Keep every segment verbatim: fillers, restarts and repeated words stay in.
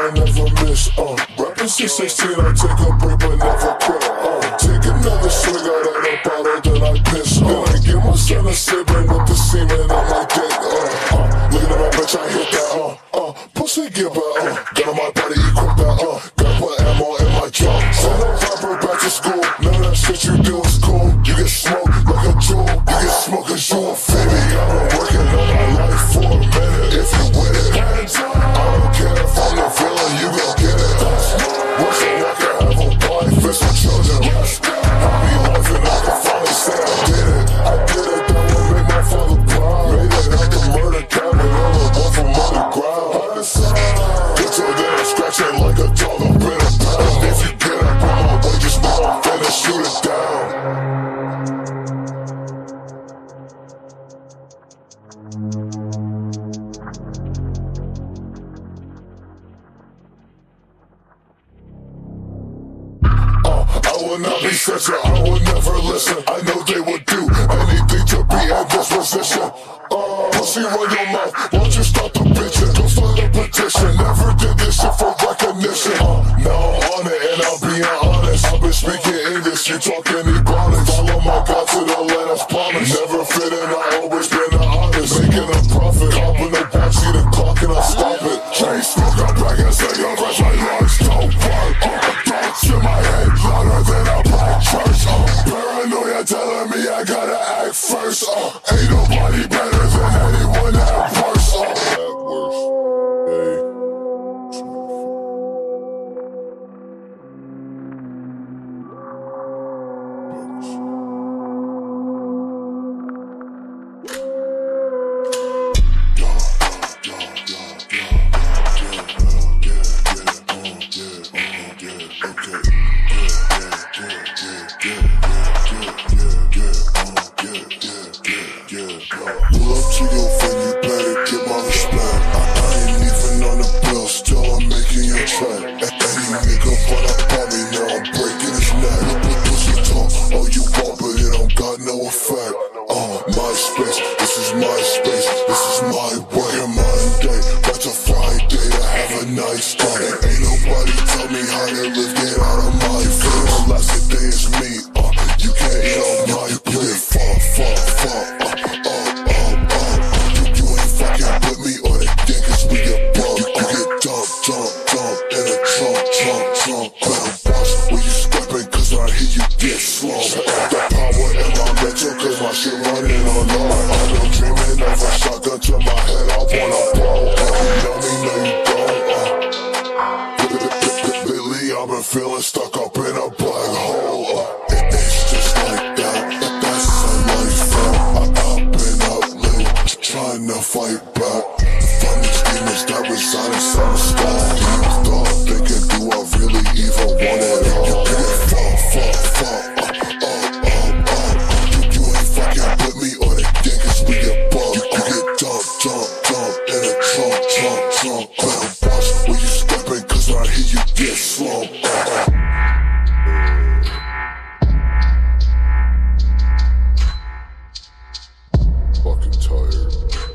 I never miss, uh Rapping since sixteen, I take a break but never quit, uh Take another swig out of the bottle, then I piss, uh Then I give my son a sip, bring up the semen on my dick, uh, uh Looking at my bitch, I hit that, uh, uh Pussy get back, uh Gun on my body, equip that, uh Gotta put ammo in my jaw. Send a rapper back to school, none of that shit you do is cool. You get smoked like a jewel, you get smoked cause you a baby. I've been working on my life for a minute. If you with it, hands up. I don't care if I'm the villain, you gon' get it. Once a walk, I have a body for some children. Happy life and I can finally say I did it. I did it, that would make my father proud. Made it out the murder cabinet, all the one from underground. Get your damn scratching like a dog up in a pound. If you get up on my way, just know I'm finna shoot it down. I will not be such a, I will never listen. I know they would do anything to be in this position. Uh, pussy run your mouth, won't you stop the bitchin'? Go start a petition, never did this shit for recognition. Uh, now I'm on it and I'm being honest. I've been speaking English, you talking Ebonics. Follow my God to the land as promised. Never fit in, I always been the honest. Making a profit, hopping the backseat the clock and I stop it. Chain smoke, I'm back and say your rest, my lungs don't work. Uh, thoughts in my head, louder than a black church. Uh, paranoia telling me I gotta act first. Uh, ain't nobody better than anyone at worst. Uh, at worst, hey. Pull up to your friend, you better get my respect. I, I ain't even on the bill, still I'm making your track. Any nigga run up on me, now I'm breaking his neck. Look, pussy talk, all you want, but it don't got no effect. Uh, my space, this is my space, this is my way. Here Monday, back to Friday to have a nice day. Ain't nobody tell me how to live, get out of my face. The last day is me, uh, you can't eat on my plate. Fuck, fuck, fuck, uh, uh, uh, uh, uh. You, you ain't fucking with me or the gang, cause we get bumped. You, you get dumped, dumped, dumped in a trunk, trunk, trunk. Better watch where you stepping, cause when I hear you get slumped. The power in my mental, cause my shit running on low. I've been dreaming of a shotgun to my head, I wanna blow. You know me, no you don't, uh. Lately I've been feeling stuck up in a black hole, uh. it, It's just like that, that's how life felt. I, I've been up late, trying to fight back from these demons that reside inside my skull. Demons thought they can do, I really even want it all. You can't fall, fall, fall, uh, uh, uh, uh. You, you ain't fucking with me or the gang, cause we get bumped. You, you get dumped, dumped, dumped in a trunk, trunk, trunk. Better watch where you stepping, cause when I hear you get slumped, uh, uh. Fucking tired.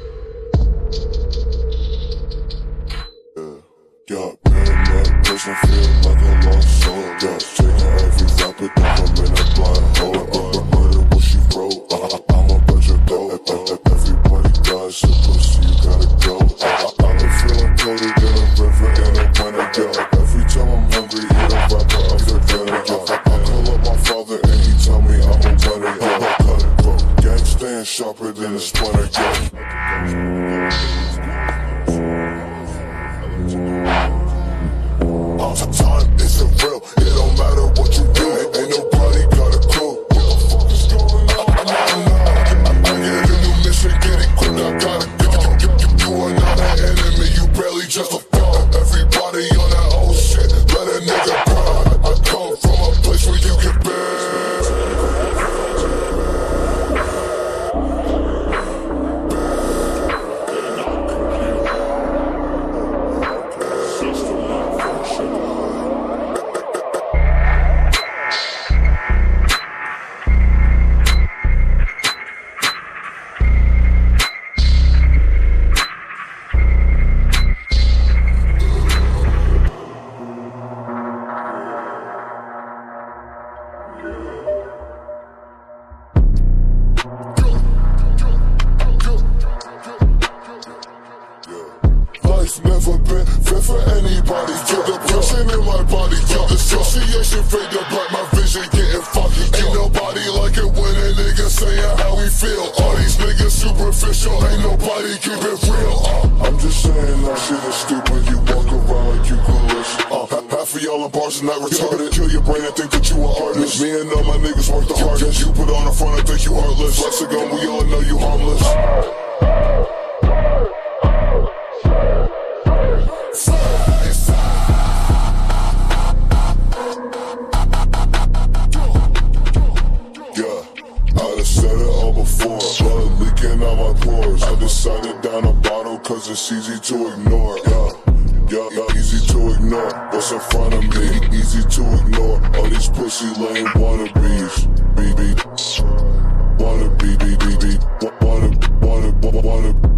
Yeah, got paranoid person, feel like a lost soul. Got taking every rapper down, I'm in a blind hole. Uh, murder what she wrote, uh, I'm a bunch of dope. Everybody dies, so pussy, you gotta go. I, I've been feeling colder than a river in a winter, yeah. Every time I'm hungry, eat a rapper of the dinner, yeah. I call up my father and he tell me I'm a winner, yeah. Cut it, bro. Gang stand sharper than a splinter, yeah. Uh, time isn't real, it don't matter what you do. Ain't, ain't nobody got a clue. anybody. Feel the depression in my body. Feel the association fade to black, my vision getting foggy. Ain't nobody like it when a nigga saying how we feel. All these niggas superficial, ain't nobody keep it real. uh, I'm just saying that shit is stupid. You walk around like you clueless. uh, Half of y'all in bars are not retarded. Kill your brain and think that you an artist. Me and all my niggas work the hardest. You put on the front and think you heartless. Flex a gun, we all know you harmless. I said it all before, blood leaking out my pores. I decided down a bottle cause it's easy to ignore. Yeah, yeah, yeah, easy to ignore. What's in front of me, easy to ignore. All these pussy lame wannabes. B B, wanna be, B B, B, wanna, wanna, wanna, wanna.